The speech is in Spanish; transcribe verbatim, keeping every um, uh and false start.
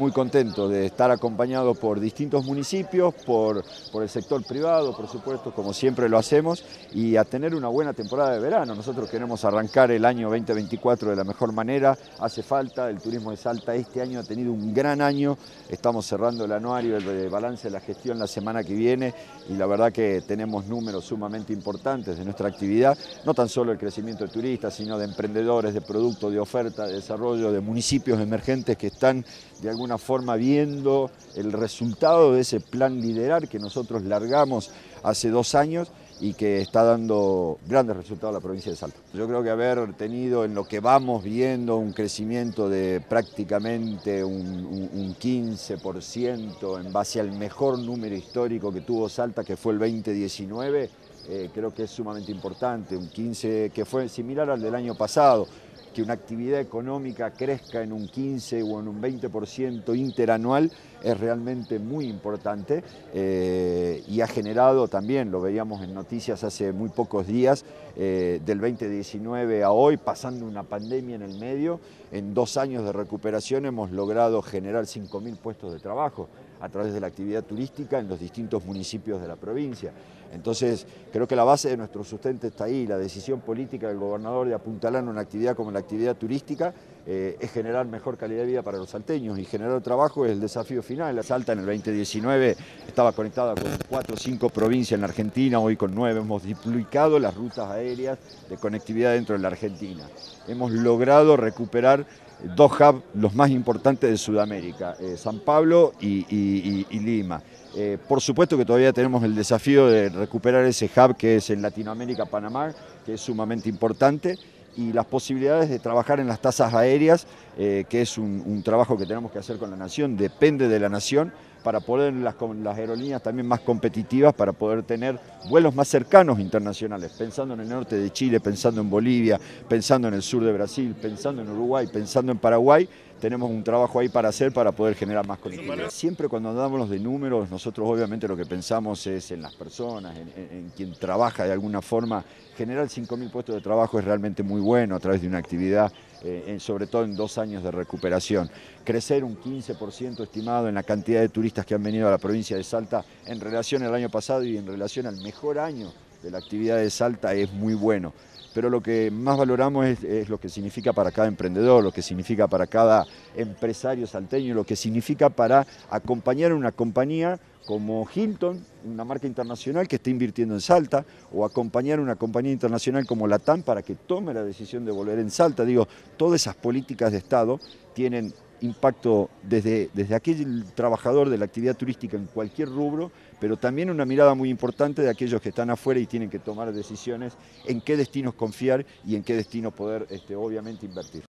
Muy contento de estar acompañado por distintos municipios, por, por el sector privado, por supuesto, como siempre lo hacemos, y a tener una buena temporada de verano. Nosotros queremos arrancar el año veinte veinticuatro de la mejor manera, hace falta, el turismo de Salta este año ha tenido un gran año, estamos cerrando el anuario de balance de la gestión la semana que viene y la verdad que tenemos números sumamente importantes de nuestra actividad, no tan solo el crecimiento de turistas, sino de emprendedores, de productos, de oferta, de desarrollo, de municipios emergentes que están de alguna forma viendo el resultado de ese plan Liderar que nosotros largamos hace dos años y que está dando grandes resultados a la provincia de Salta. Yo creo que haber tenido en lo que vamos viendo un crecimiento de prácticamente un, un, un quince por ciento en base al mejor número histórico que tuvo Salta, que fue el veinte diecinueve, eh, creo que es sumamente importante, un quince que fue similar al del año pasado. Que una actividad económica crezca en un quince o en un veinte por ciento interanual es realmente muy importante eh, y ha generado también, lo veíamos en noticias hace muy pocos días, eh, del veinte diecinueve a hoy, pasando una pandemia en el medio, en dos años de recuperación hemos logrado generar cinco mil puestos de trabajo a través de la actividad turística en los distintos municipios de la provincia. Entonces, creo que la base de nuestro sustento está ahí, la decisión política del gobernador de apuntalar una actividad como la actividad turística eh, es generar mejor calidad de vida para los salteños y generar trabajo es el desafío final. La Salta en el veinte diecinueve estaba conectada con cuatro o cinco provincias en la Argentina, hoy con nueve hemos duplicado las rutas aéreas de conectividad dentro de la Argentina. Hemos logrado recuperar dos hubs los más importantes de Sudamérica, eh, San Pablo y, y, y, y Lima. Eh, por supuesto que todavía tenemos el desafío de recuperar ese hub que es en Latinoamérica, Panamá, que es sumamente importante, y las posibilidades de trabajar en las tasas aéreas, eh, que es un, un trabajo que tenemos que hacer con la Nación, depende de la Nación, para poder las, las aerolíneas también más competitivas, para poder tener vuelos más cercanos internacionales, pensando en el norte de Chile, pensando en Bolivia, pensando en el sur de Brasil, pensando en Uruguay, pensando en Paraguay, tenemos un trabajo ahí para hacer para poder generar más conectividad. Siempre cuando hablamos de números, nosotros obviamente lo que pensamos es en las personas, en, en, en quien trabaja de alguna forma. Generar cinco mil puestos de trabajo es realmente muy bueno a través de una actividad, eh, en, sobre todo en dos años de recuperación. Crecer un quince por ciento estimado en la cantidad de turistas que han venido a la provincia de Salta en relación al año pasado y en relación al mejor año de la actividad de Salta es muy bueno. Pero lo que más valoramos es, es lo que significa para cada emprendedor, lo que significa para cada empresario salteño, lo que significa para acompañar a una compañía como Hilton, una marca internacional que está invirtiendo en Salta, o acompañar a una compañía internacional como Latam para que tome la decisión de volver en Salta. Digo, todas esas políticas de Estado tienen impacto desde, desde aquel trabajador de la actividad turística en cualquier rubro, pero también una mirada muy importante de aquellos que están afuera y tienen que tomar decisiones en qué destinos confiar y en qué destino poder este, obviamente invertir.